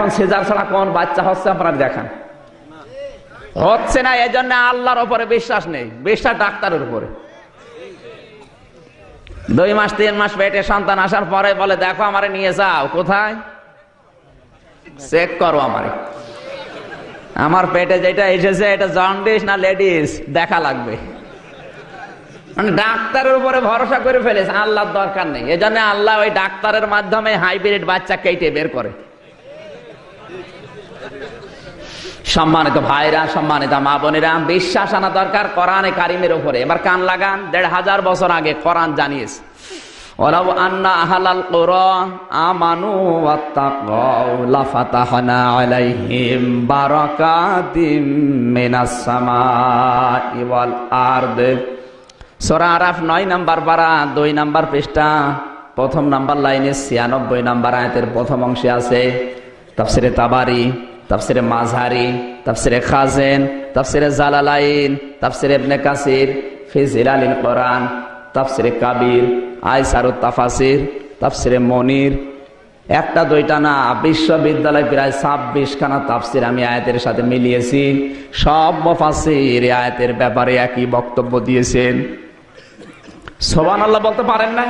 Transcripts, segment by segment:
Caesar ছাড়া কোন বাচ্চা হচ্ছে আপনারা দেখান। হচ্ছে না, এজন্য আল্লাহর উপরে বিশ্বাস নেই, বিশ্বাস ডাক্তারের উপরে। 2 মাস 3 মাস পেটে সন্তান আসার পরে বলে দেখো আমারে নিয়ে যাও, কোথায় চেক করো, আমার পেটে যেটা এসেছে এটা জন্ডিস না লেডিস দেখা লাগবে। মানে ডাক্তারের উপরে ভরসা করে ফেলেছে, আল্লাহর দরকার নেই। এজন্য আল্লাহ ওই ডাক্তারের মাধ্যমে হাইব্রিড বাচ্চা কেটে বের করে। সম্মানিত ভাইরা, সম্মানিত মা বোনেরা, বিশ্বাস আনা দরকার কোরআনে কারিমের উপরে। এবার কান লাগান, 1500 বছর আগে কোরআন জানিয়েছে, ওয়ালাউ আন্না আহলাল কুরা আমানু ওয়াত্তাকাউ লাফাতাহনা আলাইহিম বারাকাতিম মিনাস সামাই ওয়াল আরদ। সূরা আরাফ 9 নম্বর পারা 2 নম্বর পৃষ্ঠা 1 নম্বর লাইনে 96 নম্বর আয়াতের প্রথম অংশে আছে তাফসিরে তাবারি, তাফসিরে মাযহারি, তাফসিরে খাজেন, তাফসিরে জালালাইন, তাফসিরে ইবনে কাসির, ফি জিলালিল কোরআন, তাফসিরে কাবীর, আইসারুত তাফাসির, তাফসিরে মনির। একটা দুইটা না, বিশ্ববিদ্যালয় প্রায় 26 খানা তাফসির আমি আয়াতের সাথে মিলিয়েছি। সব মুফাসসির এই আয়াতের ব্যাপারে একই বক্তব্য দিয়েছেন। সুবহানাল্লাহ বলতে পারেন না?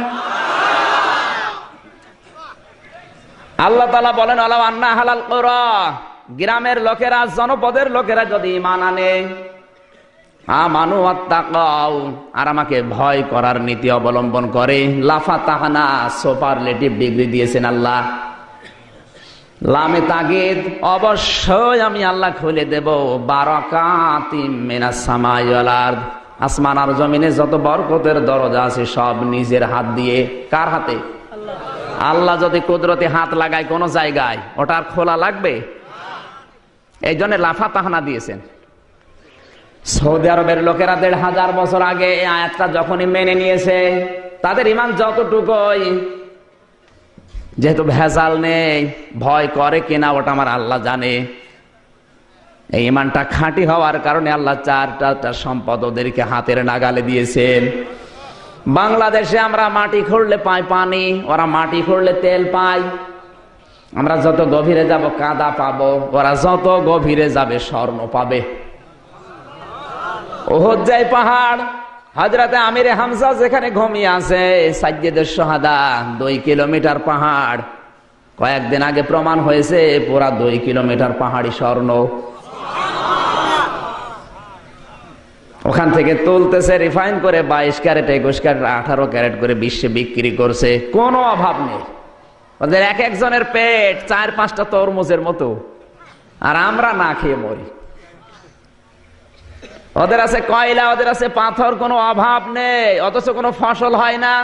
আল্লাহ তাআলা বলেন, ওয়ালাউ আন্না আহলাল কুরা, গ্রামের লোকেরা, জনপদের লোকেরা যদি ঈমান আনে, আমানু ওয়াত্তাকাউ, আর আমাকে ভয় করার নীতি অবলম্বন করে, লাফাতাহনা, সুপারলেটিভ ডিগ্রি দিয়েছেন আল্লাহ, লামে তাগিদ, অবশ্যই আমি আল্লাহ খুলে দেব বারাকাতিম মিনাস সামাই ওয়াল আরদ, আসমান আর জমিনে যত বরকতের দরজা আছে সব নিজের হাত দিয়ে। কার হাতে? আল্লাহ যদি কুদরতি হাত লাগায় কোন জায়গায়, ওটা আর খোলা লাগবে? এই জন্য লাফাতাহনা দিয়েছেন। সৌদি আরবের লোকেরা 1500 বছর আগে এই আয়াতটা যখনই মেনে নিয়েছে, তাদের ঈমান যতটুকুই, যেহেতু ভেজাল নেই, ভয় করে কিনা ওটা আমার আল্লাহ জানে। এই ঈমানটা খাঁটি হওয়ার কারণে আল্লাহ 4টা সম্পদ ওদেরকে হাতের নাগালে দিয়েছেন। বাংলাদেশে আমরা মাটি খুঁড়লে পাই পানি, ওরা মাটি খুঁড়লে তেল পায়। আমরা যত গভীরে যাব কাদা পাবো, ওরা যত গভীরে যাবে স্বর্ণ পাবে। ওহদ যায় পাহাড়, হযরতে আমির হামজা যেখানে ঘুমিয়ে আছে, সাইয়্যিদুশ শুহাদা, 2 কিলোমিটার পাহাড়। কয়েকদিন আগে প্রমাণ হয়েছে পুরা 2 কিলোমিটার পাহাড়ি স্বর্ণ। ওখান থেকে তুলতেছে রিফাইন করে 22 ক্যারেট, 21 ক্যারেট, 18 ক্যারেট করে বিশ্বে বিক্রি করছে। কোনো অভাব নেই। ওদের এক একজনের পেট 4-5টা তরমুজের মতো, আর আমরা না খেয়ে মরি। ওদের আছে কয়লা, ওদের আছে পাথর, কোনো অভাব নেই, অথচ কোনো ফসল হয় না।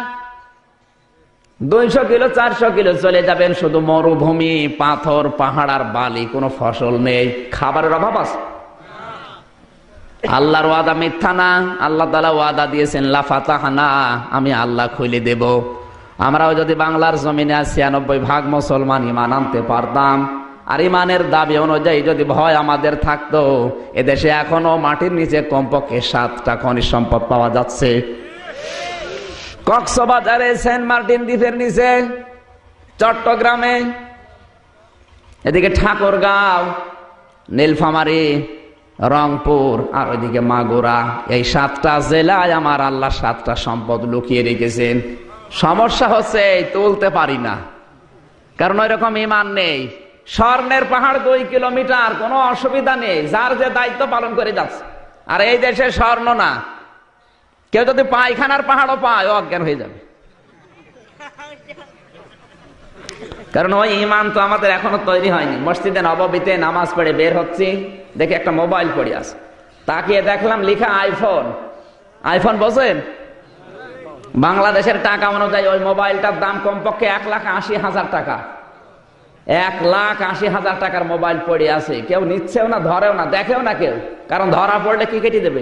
200 কিলো 400 কিলো চলে যাবেন, শুধু মরুভূমি, পাথর, পাহাড় আর বালি, কোনো ফসল নেই। খাবারের অভাব আছে? আল্লাহর ওয়াদা মিথ্যা না। আল্লাহ তাআলা ওয়াদা দিয়েছেন লাফাতাহনা, আমি আল্লাহ খুলে দেব। আমরাও যদি বাংলার জমিনে 96% মুসলমান ঈমান আনতে পারতাম, আর ঈমানের দাবি অনুযায়ী যদি ভয় আমাদের থাকতো, এদেশে এখনো মাটির নিচে কমপক্ষে 7টা খনিজ সম্পদ পাওয়া যাচ্ছে। কক্সবাজারে, সেন্ট মার্টিন দ্বীপের নিচে, চট্টগ্রামে, এদিকে ঠাকুরগাঁও, নীলফামারী, রংপুর, আর ওইদিকে মাগুরা, এই 7টা জেলায় আমার আল্লাহ 7টা সম্পদ লুকিয়ে রেখেছেন। সমস্যা হচ্ছে তুলতে পারি না, কারণ ওই রকম ঈমান নেই। স্বর্ণের পাহাড় 2 কিলোমিটার, কোনো অসুবিধা নেই, যার যে দায়িত্ব পালন করে যাচ্ছে। আর এই দেশে স্বর্ণ না, কেউ যদি পায়খানার পাহাড়ও পায়, অজ্ঞান হয়ে যাবে। কারণ ওই ঈমান তো আমাদের এখনো তৈরি হয়নি। মসজিদে নববীতে নামাজ পড়ে বের হচ্ছি, দেখে একটা মোবাইল পড়ে আছে, তাকিয়ে দেখলাম লেখা আইফোন। আইফোন বোঝেন? বাংলাদেশের টাকা অনুযায়ী ওই মোবাইলটার দাম কমপক্ষে 1,80,000 টাকা। 1,80,000 টাকার মোবাইল পড়ে আছে, কেউ নিচ্ছেও না, ধরেও না, দেখেও না কেউ, কারণ ধরা পড়লে কি কেটে দেবে।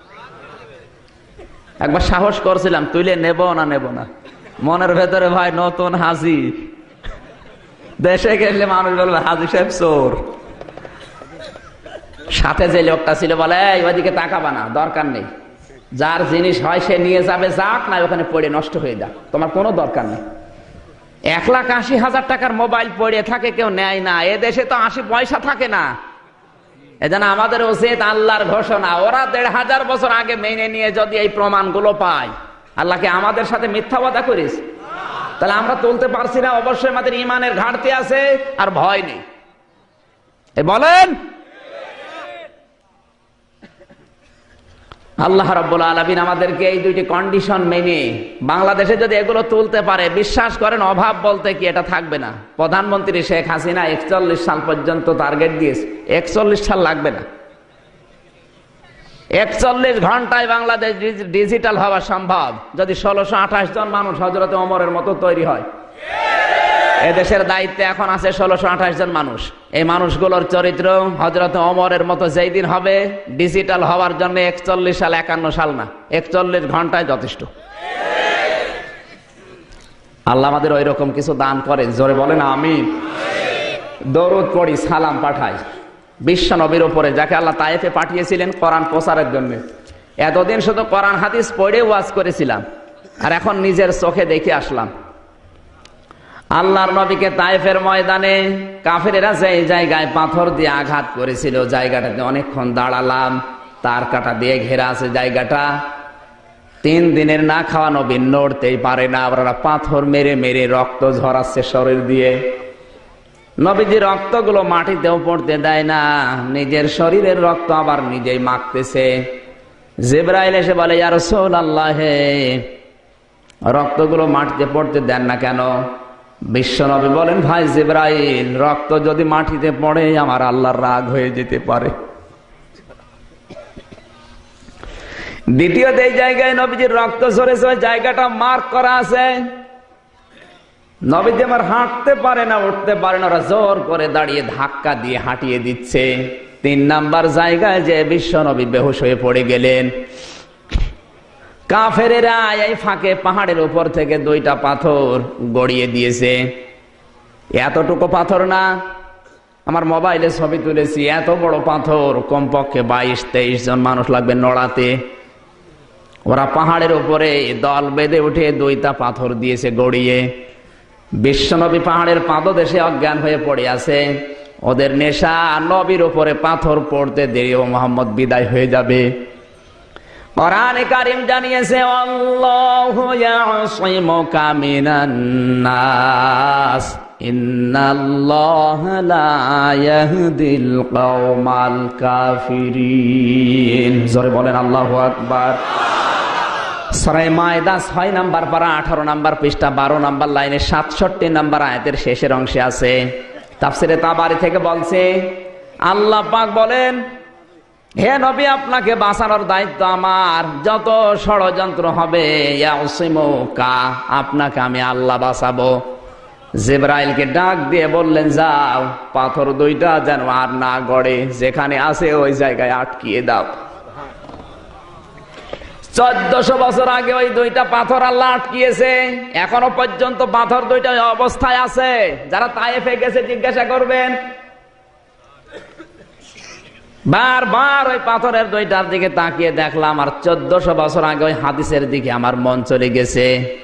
একবার সাহস করছিলাম, তুলে নেব না, মনের ভেতরে ভাই নতুন হাজি, দেশে গেলে মানুষ বলবে হাজি সাহেব চোর। সাথে যে লোকটা ছিল বলে, ওইদিকে তাকাবা না, দরকার নেই, যার জিনিস হয় সে নিয়ে যাবে, যাক না ওখানে পড়ে নষ্ট হয়ে যাক, তোমার কোনো দরকার নেই। 1,80,000 টাকার মোবাইল পড়ে থাকে, কেউ নেয় না। এ দেশে তো 80 পয়সা থাকে না। এজন্য আমাদের উচিত, আল্লাহর ঘোষণা, ওরা 1,500 বছর আগে মেনে নিয়ে যদি এই প্রমাণগুলো পায়, আল্লাহকে আমাদের সাথে মিথ্যা ওয়াদা করিস, তাহলে আমরা তুলতে পারছি না। অবশ্যই আমাদের ইমানের ঘাটতি আছে, আর ভয় নেই। বলেন, আল্লাহ রাব্বুল আলামিন আমাদেরকে এই দুইটি কন্ডিশন মেনে বাংলাদেশে যদি এগুলো তুলতে পারে, বিশ্বাস করেন অভাব বলতে কি এটা থাকবে না। প্রধানমন্ত্রী শেখ হাসিনা 41 সাল পর্যন্ত টার্গেট দিয়েছে, 41 সাল লাগবে না। 41 ঘন্টায় বাংলাদেশ ডিজিটাল হওয়া সম্ভব, যদি 1628 জন মানুষ হযরত ওমরের মতো তৈরি হয়। এদেশের দায়িত্বে এখন আছে 1628 জন মানুষ। এই মানুষগুলোর চরিত্র হযরত ওমরের মতো যেই দিন হবে, ডিজিটাল হওয়ার জন্য 41 সাল 51 সাল না, 41 ঘন্টায় যথেষ্ট। আল্লাহ আমাদের ওই রকম কিছু দান করেন, জোরে বলেন আমিন। দরুদ পড়ি, সালাম পাঠাই বিশ্ব নবীর উপরে, যাকে আল্লাহ তায়েফে পাঠিয়েছিলেন কোরআন প্রচারের জন্য। এতদিন শুধু কোরআন হাদিস পড়ে ওয়াজ করেছিলাম, আর এখন নিজের চোখে দেখে আসলাম আল্লাহর নবীকে তায়েফের ময়দানে কাফেরেরা যে জায়গায় পাথর দিয়ে আঘাত করেছিল, জায়গাটাতে অনেকক্ষণ দাঁড়ালাম। তার কাটা দিয়ে ঘেরা আছে জায়গাটা। 3 দিনের না খাওয়া নবী নড়তেই পারে না। ওরা পাথর মেরে মেরে রক্ত ঝরাচ্ছে শরীর দিয়ে। নবীজি রক্তগুলো মাটিতেও পড়তে দেয় না, নিজের শরীরের রক্ত আবার নিজেই মাখতেছে। জিবরাইল এসে বলে, ইয়া রাসূলুল্লাহ, রক্তগুলো মাটিতে পড়তে দেন না কেন? বিশ্বনবী বলেন, ভাই জিবরাইল, রক্ত যদি মাটিতে পড়ে আমার আল্লাহর রাগ হয়ে যেতে পারে। দ্বিতীয়ত, এই জায়গায় নবীজির রক্ত ঝরেছে, ওই জায়গাটা মার্ক করা আছে। নবীজি আমার হাঁটতে পারে না, উঠতে পারে না, ওরা জোর করে দাঁড়িয়ে ধাক্কা দিয়ে হাঁটিয়ে দিচ্ছে। 3 নাম্বার জায়গায় যে বিশ্বনবী বেহুশ হয়ে পড়ে গেলেন। কাফেরেরা এই ফাঁকে পাহাড়ের উপর থেকে 2টা পাথর গড়িয়ে দিয়েছে। এতটুকু পাথর না, আমার মোবাইলে ছবি তুলেছি, এত বড় পাথর, কমপক্ষে 22-23 জন মানুষ লাগবে নড়াতে। ওরা পাহাড়ের উপরে দল বেঁধে উঠে 2টা পাথর দিয়েছে গড়িয়ে। বিশ্বনবী পাহাড়ের পাদদেশে অজ্ঞান হয়ে পড়ে আছে। ওদের নেশা, নবীর উপরে পাথর পড়তে দেরি ও মুহাম্মদ বিদায় হয়ে যাবে। কোরআনে কারীম জানিয়েছে, আল্লাহু ইয়াসিমুকা মিনান নাস ইন্নাল্লাহা লা ইয়াহদিল কওমাল কাফিরিন। জোরে বলেন আল্লাহু আকবার। সূরা মায়দা 6 নাম্বার পারা 18 নাম্বার পৃষ্ঠা 12 নাম্বার লাইনে 67 নাম্বার আয়াতের শেষের অংশে আছে। তাফসিরে তাবারি থেকে বলছে, আল্লাহ পাক বলেন, হে নবী, আপনাকে বাঁচানোর দায়িত্ব আমার। যত ষড়যন্ত্র হবে, ইয়াসিমুকা, আপনাকে আমি আল্লাহ বাঁচাবো। জিবরাইলকে ডাক দিয়ে বললেন, যাও, পাথর 2টা যেন আর না গড়ে, যেখানে আছে ওই জায়গায় আটকিয়ে দাও। 1400 বছর আগে ওই 2টা পাথর আল্লাহ আটকিয়েছে। এখনো পর্যন্ত পাথর 2টা অবস্থায় আছে। যারা তায়েফে গেছে জিজ্ঞাসা করবেন। বারবার ওই পাথরের 2টার দিকে তাকিয়ে দেখলাম, আর 1400 বছর আগে ওই হাদিসের দিকে আমার মন চলে গেছে।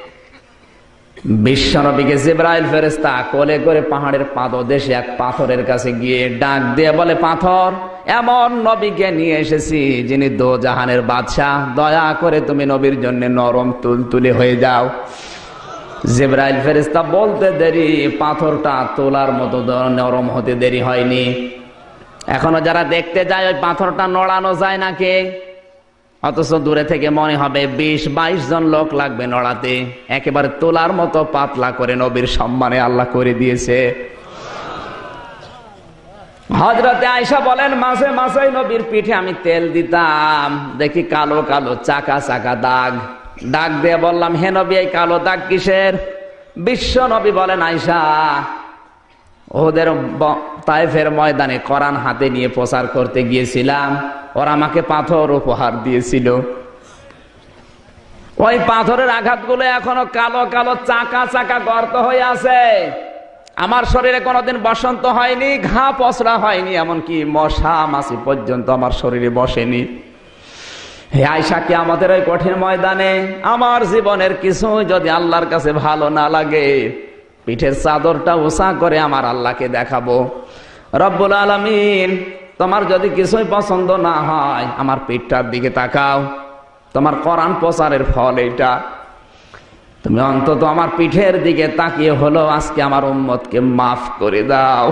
বিশ্বনবীকে জিবরাইল ফেরেশতা কোলে করে পাহাড়ের পাদদেশে এক পাথরের কাছে গিয়ে ডাক দিয়ে বলে, পাথর, এমন নবীকে নিয়ে এসেছি যিনি দোজাহানের বাদশা, দয়া করে তুমি নবীর জন্য নরম তুলতুলে হয়ে যাও। জিবরাইল ফেরেশতা বলতে দেরি, পাথরটা তোলার মতো নরম হতে দেরি হয়নি। এখনো যারা দেখতে যায় ওই পাথরটা নড়ানো যায় নাকি, অথচ দূরে থেকে মনে হবে 20-22 জন লোক লাগবে নড়াতে। একেবারে তোলার মতো পাতলা করে নবীর সম্মানে আল্লাহ করে দিয়েছে। হযরতে আয়েশা বলেন, মাঝে মাঝে নবীর পিঠে আমি তেল দিতাম, দেখি কালো কালো চাকা চাকা দাগ। ডাক দিয়ে বললাম, হে নবী, এই কালো দাগ কিসের? বিশ্ব নবী বলেন, আয়েশা, ওদের তায়েফের ময়দানে কোরআন হাতে নিয়ে প্রচার করতে গিয়েছিলাম, ওরা আমাকে পাথর উপহার দিয়েছিল। ওই পাথরের আঘাতগুলো এখনো কালো কালো চাকা চাকা গর্ত হয়ে আছে। আমার শরীরে কোনোদিন বসন্ত হয়নি, ঘা পচড়া হয়নি, এমনকি মশা মাছি পর্যন্ত আমার শরীরে বসেনি। হে আয়েশা, কি আমাদের ওই কঠিন ময়দানে আমার জীবনের কিছু যদি আল্লাহর কাছে ভালো না লাগে, পিঠের চাদরটা উঁচা করে আমার আল্লাহকে দেখাবো। রব্বুল আলামিন, তোমার যদি কিছুই পছন্দ না হয় আমার পিঠটার দিকে তাকাও, তোমার কোরআন প্রচারের ফল এটা। তুমি অন্তত আমার পিঠের দিকে তাকিয়ে হলো আজকে আমার উম্মতকে মাফ করে দাও।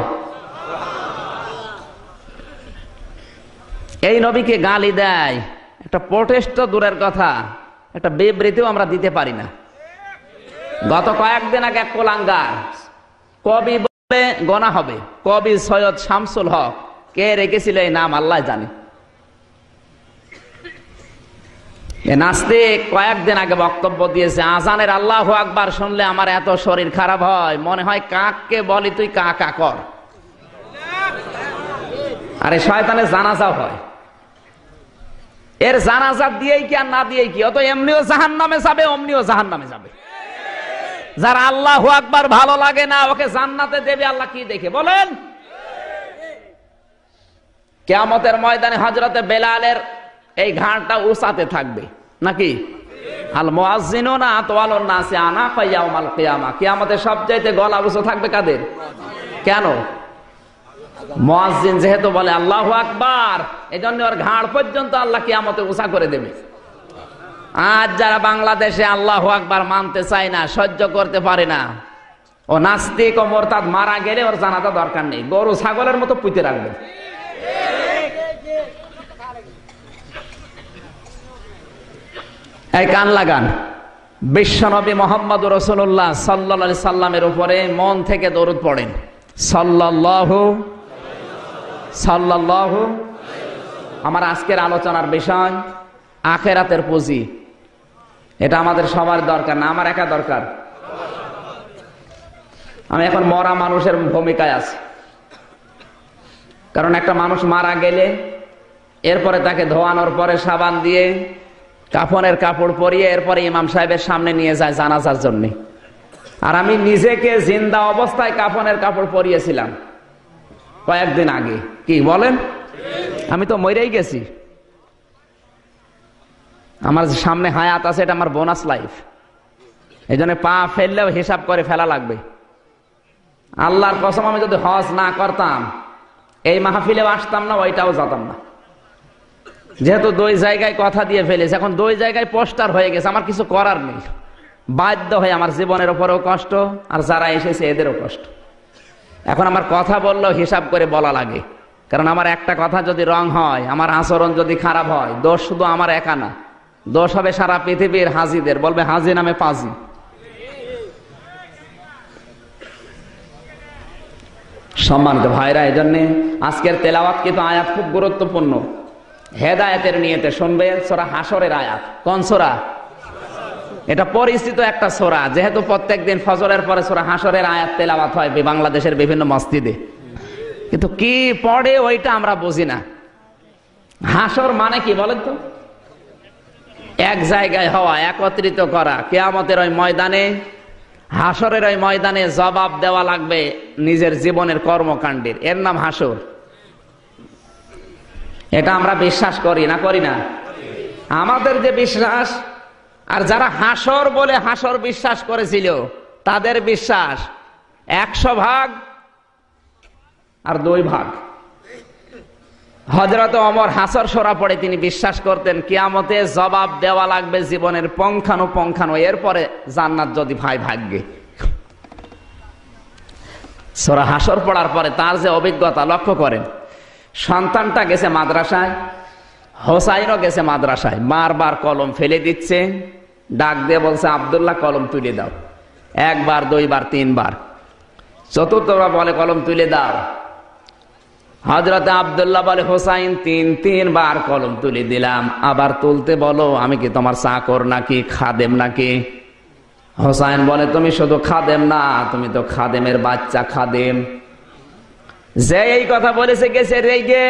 এই নবীকে গালি দেয়, একটা প্রোটেস্ট দূরের কথা, একটা বিবৃতিও আমরা দিতে পারি না। গত কয়েকদিন আগে এক কোলাঙ্গার কবি বলে গোনা হবে, কবি সৈয়দ শামসুল হক, কে রেখেছিল এই নাম আল্লাহ জানে। নাস্তিক কয়েকদিন আগে বক্তব্য দিয়েছে, আজানের আল্লাহু আকবার শুনলে আমার এত শরীর খারাপ হয়, মনে হয় কাককে বলি তুই কা কা কর। আরে শয়তানের জানাজা হয়, এর জানাজা দিয়েই কি আর না দিয়েই কি, অত এমনিও জাহান্নামে যাবে অমনিও জাহান্নামে যাবে। যার আল্লাহু আকবার ভালো লাগে না ওকে জান্নাতে দেবে আল্লাহ কি দেখে বলেন? কিয়ামতের ময়দানে হযরতে বেলালের এই ঘাড়টা উঁচাতে থাকবে নাকি? আল মুয়াজ্জিনুনা আতওয়ালুন নাসি আনাকা ইয়াউমাল কিয়ামা, কিয়ামতে সবচাইতে গলা উঁচু থাকবে কাদের? কেন? মুয়াজ্জিন যেহেতু বলে আল্লাহু আকবার, এজন্য ওর ঘাড় পর্যন্ত আল্লাহ কিয়ামতে উঁচা করে দেবে। আজ যারা বাংলাদেশে আল্লাহু আকবার মানতে চায় না, সহ্য করতে পারে না, ও নাস্তিক ও মুরতাদ মারা গেলে ওর জানাজা দরকার নেই, গরু ছাগলের মতো পুঁতে রাখবে। এই কান লাগান, বিশ্বনবী মুহাম্মদুর রাসূলুল্লাহ সাল্লাল্লাহু আলাইহি সাল্লামের উপরে মন থেকে দরুদ পড়েন। সাল্লাল্লাহু সাল্লাল্লাহু। আমার আজকের আলোচনার বিষয় আখিরাতের পুঁজি। এটা আমাদের সবার দরকার না, আমার একা দরকার। আমি এখন মরা মানুষের ভূমিকায় আছি, কারণ একটা মানুষ মারা গেলে এরপরে তাকে ধোয়ানোর পরে সাবান দিয়ে কাফনের কাপড় পরিয়ে এরপরে ইমাম সাহেবের সামনে নিয়ে যায় জানাজার জন্য। আর আমি নিজেকে জিন্দা অবস্থায় কাফনের কাপড় পরিয়েছিলাম কয়েকদিন আগে। কি বলেন? আমি তো মরেই গেছি, আমার সামনে হায়াত আছে, এটা আমার বোনাস লাইফ। এই জন্য পা ফেললেও হিসাব করে ফেলা লাগবে। আল্লাহর কসম, আমি যদি হজ না করতাম এই মাহফিলেও আসতাম না, ওইটাও যেতাম না। যেহেতু দুই জায়গায় কথা দিয়ে ফেলেছে, এখন দুই জায়গায় পোস্টার হয়ে গেছে, আমার কিছু করার নেই। বাধ্য হয়ে আমার জীবনের উপরেও কষ্ট, আর যারা এসেছে এদেরও কষ্ট। এখন আমার কথা বললেও হিসাব করে বলা লাগে, কারণ আমার একটা কথা যদি রং হয়, আমার আচরণ যদি খারাপ হয়, দোষ শুধু আমার একা না, দোষ হবে সারা পৃথিবীর হাজিদের। বলবে হাজি নামে পাজি। সম্মানিত ভাইরা, এই জন্য আজকের তেলাওয়াত কিন্তু আয়াত খুব গুরুত্বপূর্ণ। হেদায়েতের নিয়তে শুনবেন। সূরা হাশরের আয়াত। কোন সূরা? এটা পরিচিত একটা সূরা, যেহেতু প্রত্যেকদিন ফজরের পরে সূরা হাশরের আয়াত তেলাওয়াত হয় বাংলাদেশের বিভিন্ন মসজিদে, কিন্তু কি পড়ে ওইটা আমরা বুঝি না। হাশর মানে কি বলেন তো? এক জায়গায় হওয়া, একত্রিত করা। কিয়ামতের ওই ময়দানে, হাশরের ওই ময়দানে জবাব দেওয়া লাগবে নিজের জীবনের কর্মকাণ্ডের, এর নাম হাশর। এটা আমরা বিশ্বাস করি না, করি না? আমাদের যে বিশ্বাস, আর যারা হাশর বলে হাশর বিশ্বাস করেছিল তাদের বিশ্বাস 100 ভাগ আর 2 ভাগ। হযরত ওমর হাশর সূরা পড়ে তিনি বিশ্বাস করতেন কিয়ামতে জবাব দেওয়া লাগবে জীবনের পুঙ্খানুপুঙ্খানু, এরপরে জান্নাত যদি ভাই ভাগ্যে। সূরা হাশর পড়ার পরে তার যে অভিজ্ঞতা লক্ষ্য করেন। সন্তানটা গেছে মাদ্রাসায়, হোসাইনও গেছে মাদ্রাসায়, বারবার কলম ফেলে দিচ্ছে, ডাক দিয়ে বলছে আব্দুল্লাহ কলম তুলে দাও। 1 বার 2 বার 3 বার, চতুর্থবার বলে কলম তুলে দাও। হযরত আব্দুল্লাহ বলে হোসাইন 3 বার কলম তুলে দিলাম, আবার তুলতে বলো, আমি কি তোমার চাকর নাকি, খাদেম নাকি? হোসাইন বলে তুমি শুধু খাদেম না, তুমি তো খাদেমের বাচ্চা খাদেম। যে এই কথা বলেছে গেছে রেগে,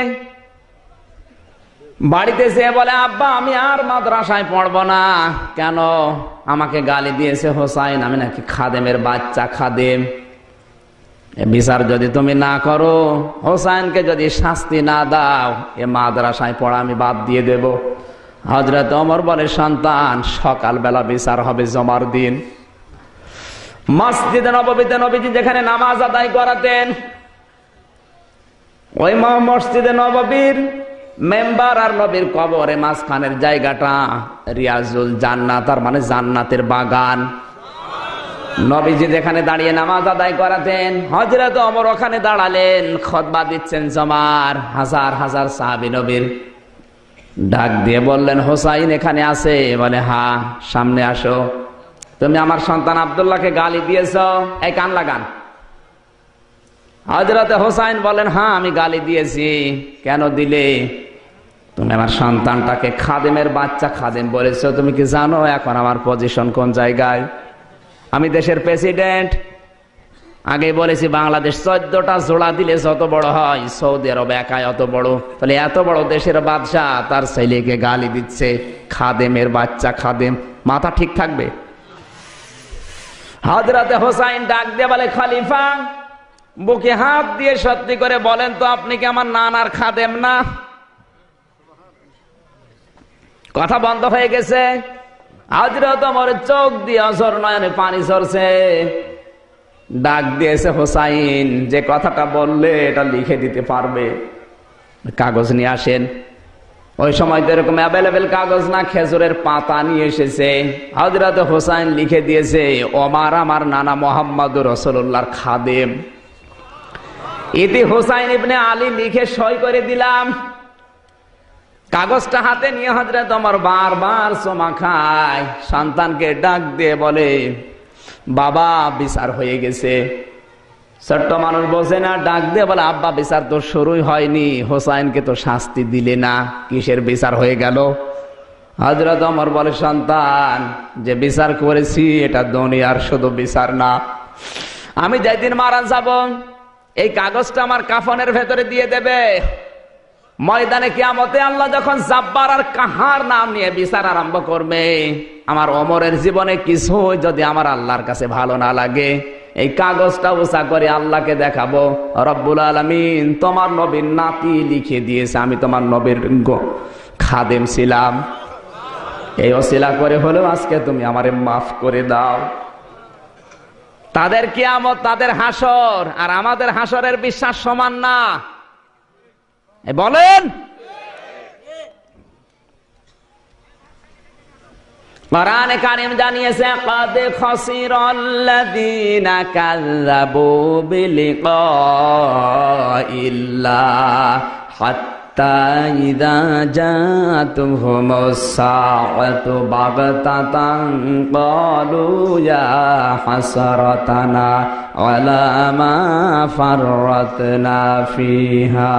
বাড়িতে যেয়ে বলে আব্বা আমি আর মাদ্রাসায় পড়বো না। কেন? আমাকে গালি দিয়েছে হোসাইন, আমি নাকি খাদেমের বাচ্চা খাদেম। বিচার যদি তুমি না করো, হোসাইনকে যদি শাস্তি না দাও, এ মাদ্রাসায় পড়া আমি বাদ দিয়ে দেব। হযরত ওমর বলে সন্তান, সকালবেলা বিচার হবে জমার দিন। মসজিদে নববীতে নবীজি যেখানে নামাজ আদায় করাতেন, ওই মসজিদে নববীর মেম্বার আর নবীর কবরে মাঝখানের জায়গাটা রিয়াজুল জান্নাত, তার মানে জান্নাতের বাগান। নবীজি যেখানে দাঁড়িয়ে নামাজ আদায় করাতেন, হযরত ওমর ওখানে দাঁড়ালেন, খুতবা দিচ্ছেন জমার। হাজার হাজার সাহাবী নবীর ডাক দিয়ে বললেন, হোসাইন এখানে আছে? বলে হ্যাঁ, সামনে আসো। তুমি আমার সন্তান আব্দুল্লাহকে গালি দিয়েছ, এই কান লাগান। হযরত হোসাইন বলেন, হ্যাঁ আমি গালি দিয়েছি। কেন দিলে? তুমি আমার সন্তানটাকে খাদেমের বাচ্চা খাদেম বলেছো। তুমি কি জানো এখন আমার পজিশন কোন জায়গায়? আমি দেশের প্রেসিডেন্ট। আগে বলেছি বাংলাদেশ 14টা জোড়া দিলে যত বড় হয়, সৌদি আরব একাই অত বড়। তাহলে এত বড় দেশের বাদশাহ তার ছেলেকে গালি দিচ্ছে খাদেমের বাচ্চা খাদেম, মাথা ঠিক থাকবে? হযরতে হোসাইন ডাক দিয়ে বলে, খলিফা বুকে হাত দিয়ে সত্যি করে বলেন তো, আপনি কি আমার নানার খাদেম না? কথা বন্ধ হয়ে গেছে। হযরত ওমর চোখ দিয়ে অঝর নয়নে পানি ঝরছে। ডাক দিয়েছে, হোসাইন যে কথাটা বললে এটা লিখে দিতে পারবে? কাগজ নিয়ে আসেন। ওই সময় তো এরকম অ্যাভেলেবেল কাগজ না, খেজুরের পাতা নিয়ে এসেছে। হযরত হোসাইন লিখে দিয়েছে, ওমর আমার নানা মুহাম্মদুর রাসূলুল্লাহর খাদেম। ইতি হোসাইন ইবনে আলী লিখে সই করে দিলাম। কাগজটা হাতে নিয়ে হযরত ওমর বারবার চুমা খায়। সন্তানকে ডাক দিয়ে বলে, বাবা বিচার হয়ে গেছে। ছোট্ট মানুষ বোঝে না, ডাক দিয়ে বলে, আব্বা বিচার তো শুরুই হয়নি, হোসাইনকে তো শাস্তি দিলে না, কিসের বিচার হয়ে গেল? হযরত ওমর বলে, সন্তান যে বিচার করেছি এটা দুনিয়ার শুধু বিচার না, আমি যেদিন মারা যাব এই কাগজটা আমার কাফনের ভেতরে দিয়ে দেবে। ময়দানে কিয়ামতে আল্লাহ যখন জাব্বার আর কাহার নাম নিয়ে বিচার আরম্ভ করবে, আমার ওমরের জীবনে কিছু যদি আমার আল্লাহর কাছে ভালো না লাগে, এই কাগজটা উঁচা করে আল্লাহকে দেখাবো, রব্বুল আলামিন তোমার নবীর নাতি লিখে দিয়েছে আমি তোমার নবীর খাদেম ছিলাম, এই ওসিলা করে হলেও আজকে তুমি আমারে মাফ করে দাও। তাদের কিয়ামত, তাদের হাসর আর আমাদের হাসরের বিশ্বাস সমান না, বলেন? কোরআনে কারীম জানিয়েছে, قد خسر الذين كذبوا بلقاء الله حتى إذا جاءتهم الساعة بغتة قالوا يا حسرتنا على ما فرطنا فيها।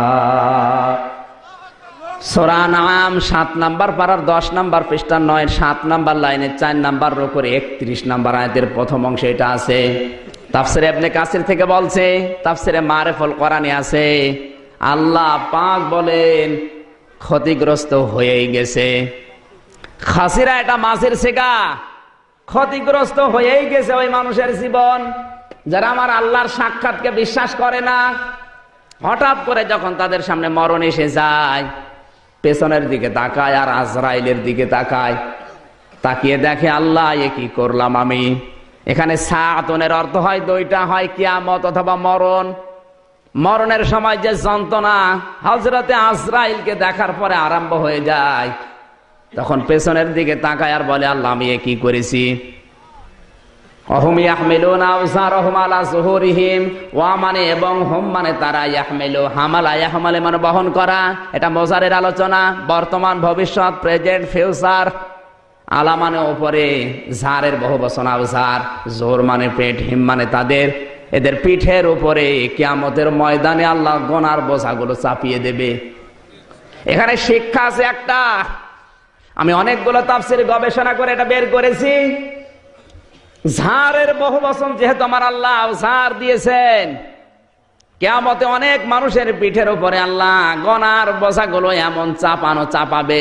সূরা নাম 7 নম্বর পারার 10 নম্বর পৃষ্ঠা 9 7 নম্বর লাইনে 4 নম্বর রুকুর 31 নম্বর আয়াতের প্রথম অংশে এটা আছে। তাফসীরে ইবনে কাসির থেকে বলছে, তাফসীরে মারিফুল কোরআনে আছে, আল্লাহ পাক বলেন ক্ষতিগ্রস্ত হয়েই গেছে। খাসিরা এটা মাছের সেগা, ক্ষতিগ্রস্ত হয়েই গেছে ওই মানুষের জীবন যারা আমার আল্লাহর সাক্ষাৎকে বিশ্বাস করে না। হঠাৎ করে যখন তাদের সামনে মরণ এসে যায়, পেছনের দিকে তাকায় আর আজরাইলের দিকে তাকায়, তাকিয়ে দেখে আল্লাহ এ কি করলাম আমি। এখানে সাআতুনের অর্থ হয় দুইটা, হয় কিয়ামত অথবা মরণ। মরণের সময় যে যন্ত্রণা হযরতে আজরাইলকে দেখার পরে আরম্ভ হয়ে যায়, তখন পেছনের দিকে তাকায় আর বলে আল্লাহ আমি এ কি করেছি। অহুম ইয়াহমিলুনা আওযারহুম আলা যুহুরিহিম, ওয়া মানে এবং হুম মানে তারা, ইয়াহমিলু হামালা ইয়াহমালে মানে বহন করা, এটা মোজারের আলোচনা, বর্তমান ভবিষ্যৎ প্রেজেন্ট ফিউচার। আলা মানে উপরে, জারের বহুবচন আওযার, জোর মানে পেট, হিম মানে তাদের, এদের পিঠের উপরে কিয়ামতের ময়দানে আল্লাহ গোনার বোঝাগুলো চাপিয়ে দেবে। এখানে শিক্ষা আছে একটা, আমি অনেকগুলো তাফসীর গবেষণা করে এটা বের করেছি। ঝাড়ের বহুবচন যেহেতু আমার আল্লাহ ঝাড় দিয়েছেন, কিয়ামতে অনেক মানুষের পিঠের উপরে আল্লাহ গোনার বোঝাগুলো এমন চাপাবে,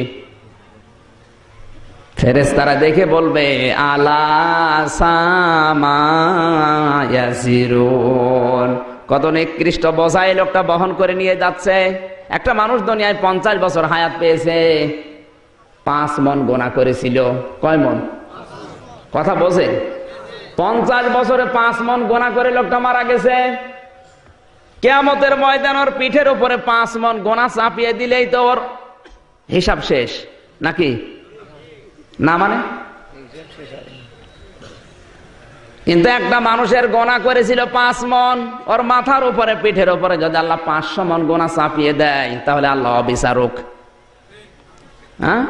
ফেরেশতারা দেখে বলবে আলা সামা ইয়াসিরুন, কত নিকৃষ্ট বোঝা এই লোকটা বহন করে নিয়ে যাচ্ছে। একটা মানুষ দুনিয়ায় 50 বছর হায়াত পেয়েছে, 5 মণ গোনা করেছিল। কয় মণ? কথা বোঝে? 50 বছরে 5 মণ গোনা করে লোকটা মারা গেছে। কিয়ামতের ময়দান ওর পিঠের উপরে 5 মণ গোনা চাপিয়ে দিলেই তো ওর হিসাব শেষ নাকি না? মানে কিন্তু একটা মানুষের গোনা করেছিল 5 মণ, ওর মাথার উপরে পিঠের উপরে যদি আল্লাহ 500 মণ গোনা চাপিয়ে দেয় তাহলে আল্লাহ অবিচারক। হ্যাঁ,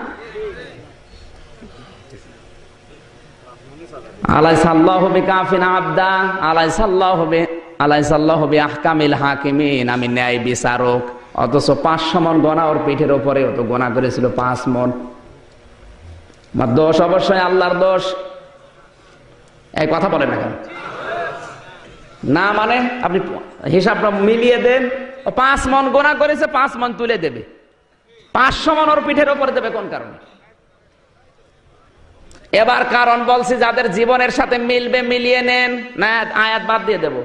আলাইসাল্লাহু বিকাফিন আবদা আলাইসাল্লাহু বিআহকামিল হাকিমিন, আমি ন্যায় বিচারক। অথচ 500 মণ গোনা ওর পিঠের উপরে, ও তো গোনা করেছিল 5 মণ। দোষ অবশ্যই আল্লাহর দোষ। এই কথা বলেন না কেন? না মানে আপনি হিসাবটা মিলিয়ে দেন, 5 মণ গোনা করেছে, 5 মণ তুলে দেবে, 500 মণ ওর পিঠের উপরে দেবে কোন কারণে? এবার কারণ বলছি, যাদের জীবনের সাথে মিলবে মিলিয়ে নেন, না আয়াত বাদ দিয়ে দেব।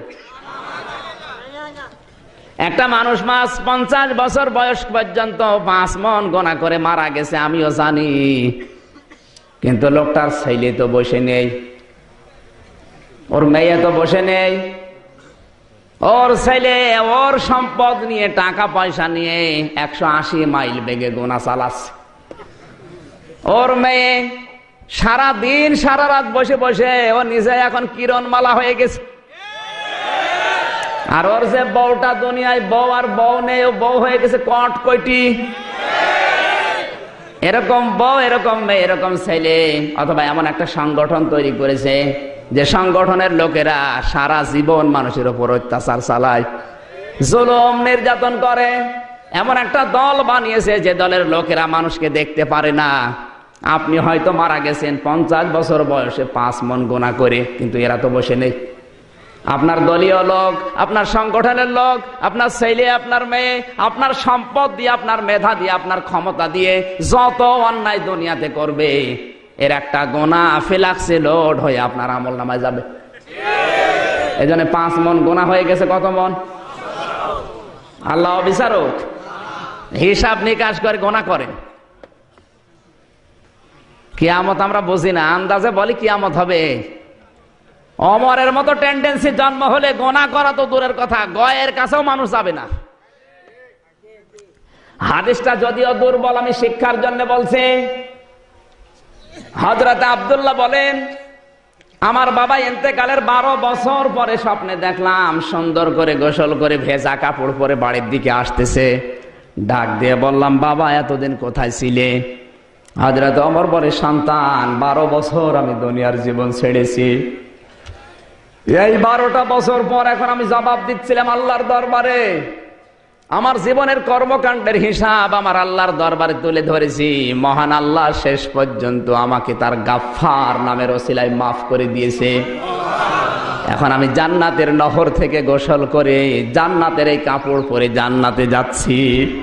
একটা মানুষ 50 বছর বয়স পর্যন্ত 5 মণ গোনা করে মারা গেছে, আমিও জানি, কিন্তু লোকটার ছেলে তো বসে নেই, ওর মেয়ে তো বসে নেই, ওর ছেলে ওর সম্পদ নিয়ে টাকা পয়সা নিয়ে 180 মাইল বেগে গোনা চালাচ্ছে। ওর মেয়ে সারা দিন সারা রাত বসে বসে ও নিজে এখন কিরণমালা হয়ে গেছে। আর ওর যে বউটা দুনিয়ায় বউ আর বউ নেই, ও বউ হয়ে গেছে কটকটি। এরকম বউ, এরকম মেয়ে, এরকম ছেলে, অথবা এমন একটা সংগঠন তৈরি করেছে যে সংগঠনের লোকেরা সারা জীবন মানুষের উপর অত্যাচার চালায়, জুলুম নির্যাতন করে। এমন একটা দল বানিয়েছে যে দলের লোকেরা মানুষকে দেখতে পারে না। আপনি হয়তো মারা গেছেন 50 বছর বয়সে 5 মণ গোনা করে, কিন্তু এরা তো বসে নেই। আপনার দলীয় লোক, আপনার সংগঠনের লোক, আপনার ছেলে, আপনার মেয়ে, আপনার সম্পদ দিয়ে, আপনার মেধা দিয়ে, আপনার ক্ষমতা দিয়ে যত অন্যায় দুনিয়াতে করবে, এর একটা গোনা ফেলাক্সে লোড হয়ে আপনার আমল নামায় যাবে। এই জন্য 5 মণ গোনা হয়ে গেছে। কত মণ? আল্লাহ বিচারক, হিসাব নিকাশ করে গোনা করেন। কিয়ামত আমরা বুঝি না, আন্দাজে বলি কিয়ামত হবে। অমরের মতো টেন্ডেন্সি জন্ম হলে গোনা করা তো দূরের কথা, গয়ের কাছেও মানুষ যাবে না। হাদিসটা যদিও দুর্বল, আমি শিক্ষার জন্য বলছি। হযরত আব্দুল্লাহ বলেন, আমার বাবা ইন্তেকালের 12 বছর পরে স্বপ্নে দেখলাম সুন্দর করে গোসল করে ভেজা কাপড় পরে বাড়ির দিকে আসতেছে। ডাক দিয়ে বললাম, বাবা এতদিন কোথায় ছিলে? হযরত ওমর বলে, সন্তান 12 বছর আমি দুনিয়ার জীবন ছেড়েছি, এই 12টা বছর পর এখন আমি জবাব দিচ্ছিলাম আল্লাহর দরবারে। আমার জীবনের কর্মকাণ্ডের হিসাব আমার আল্লাহর দরবারে তুলে ধরেছি। মহান আল্লাহ শেষ পর্যন্ত আমাকে তার গাফফার নামের ওসিলায় মাফ করে দিয়েছে। এখন আমি জান্নাতের নহর থেকে গোসল করে জান্নাতের এই কাপড় পরে জান্নাতে যাচ্ছি।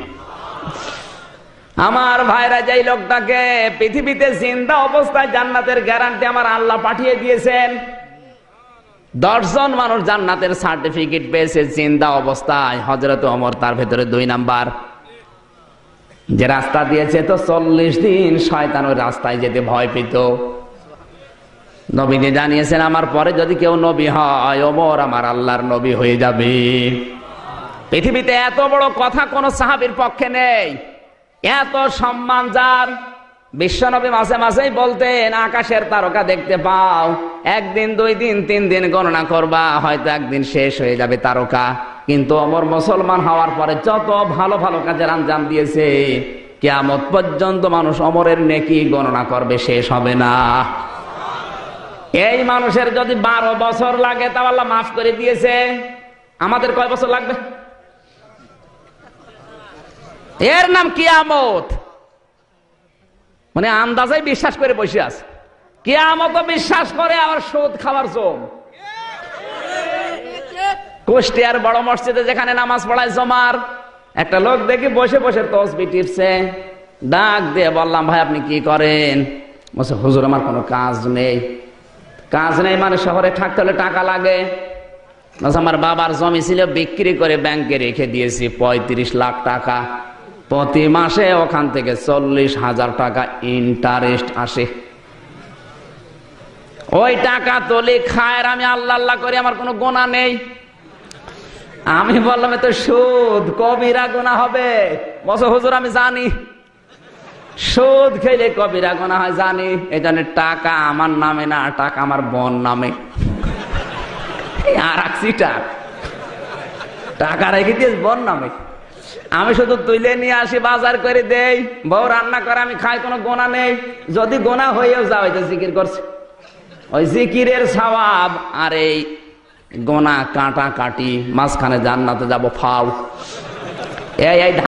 আমার ভাইরা, যেই লোকটাকে পৃথিবীতে জিন্দা অবস্থায় জান্নাতের গ্যারান্টি আমার আল্লাহ পাঠিয়ে দিয়েছেন, 10 জন মানুষ জান্নাতের সার্টিফিকেট পেয়েছে জিন্দা অবস্থায়, হযরত ওমর তার ভেতরে 2 নাম্বার। যে রাস্তা দিয়েছে তো 40 দিন শয়তান ওই রাস্তায় যেতে ভয় পেত। নবীজি জানিয়েছেন, আমার পরে যদি কেউ নবী হয়, ওমর আমার আল্লাহর নবী হয়ে যাবে। পৃথিবীতে এত বড় কথা কোন সাহাবীর পক্ষে নেই, এত সম্মান যার। বিশ্বনবী মাঝে মাঝেই বলতেন, আকাশের তারকা দেখতে পাও, 1 দিন 2 দিন 3 দিন গণনা করবা, হয়তো একদিন শেষ হয়ে যাবে তারকা। কিন্তু ওমর মুসলমান হওয়ার পরে যত ভালো ভালো কাজের আঞ্জাম দিয়েছে, কিয়ামত পর্যন্ত মানুষ ওমরের নেকি গণনা করবে, শেষ হবে না। এই মানুষের যদি 12 বছর লাগে তা আল্লাহ মাফ করে দিয়েছে, আমাদের কয় বছর লাগবে? এর নাম কিয়ামত। মানে আন্দাজে বিশ্বাস করে বসে আছে, কিয়ামত বিশ্বাস করে, আবার সুদ খাওয়ার জম। কুষ্টিয়ার বড় মসজিদে যেখানে নামাজ পড়ায় জমার, একটা লোক দেখি বসে বসে তসবিহ টিপছে। ডাক দিয়ে বললাম, ভাই আপনি কি করেন? বলছে, হুজুর আমার কোনো কাজ নেই। কাজ নেই মানে শহরে থাকতে হলে টাকা লাগে। আমার বাবার জমি ছিল, বিক্রি করে ব্যাংকে রেখে দিয়েছি 35 লাখ টাকা। প্রতি মাসে ওখান থেকে 40,000 টাকা ইন্টারেস্ট আসে। ওই টাকা তোলে খায়, আর আমি আল্লাহ আল্লাহ করে, আমার কোনো গোনা নেই। আমি বললাম এ তো সুদ, কবিরা গুনাহ হবে। বলছে হুজুর আমি জানি, সুদ খেলে কবিরা গুনাহ হয় জানি, এই জন্য টাকা আমার নামে না, টাকা আমার বোন নামে। আর টাকা রেখে দিয়েছ বোন নামে। আমি শুধু তুলে নিয়ে আসি, বাজার করে দেই, বউ রান্না করে আমি খাই, কোনো গোনা নেই। যদি গোনা হয়েও যাও, তো জিকির করছে, ওই জিকিরের সওয়াব আর এই গোনা কাটা কাটি, মাঝখানে জান্নাতে যাব ফাউ। এই